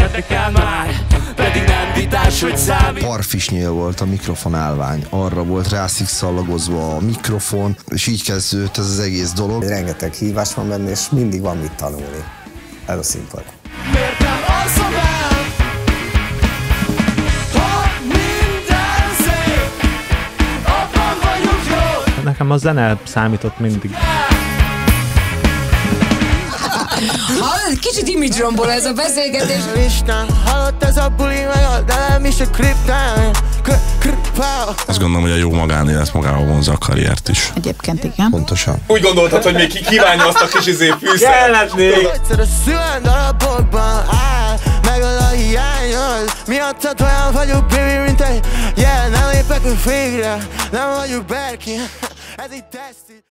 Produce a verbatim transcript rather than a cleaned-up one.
érdekel már, pedig nem vitás, hogy számít. Parfisnyél volt a mikrofonálvány, arra volt rászikszalagozva a mikrofon, és így kezdődött ez az egész dolog. Rengeteg hívás van benne, és mindig van mit tanulni. Ez a színpad. Miért nem alszom el, ha minden szép, abban vagyunk jó. Nekem a zene számított mindig. Hallod, kicsit image-rombol ez a beszélgetés. Listán, hallott ez a buli meg, de nem is a kriptán. Azt gondolom, hogy a jó magánélet magával vonza a karriert is. Egyébként igen. Pontosan. Úgy gondoltad, hogy még kívánja azt a kis izé fűszert? Kelletnék! Egyszer a szülen darabokban áll, megöl a hiányod. Miattad olyan vagyok, baby, mint egy jel. Nem lépek a végre, nem vagyok Berkin. Ez egy teszti.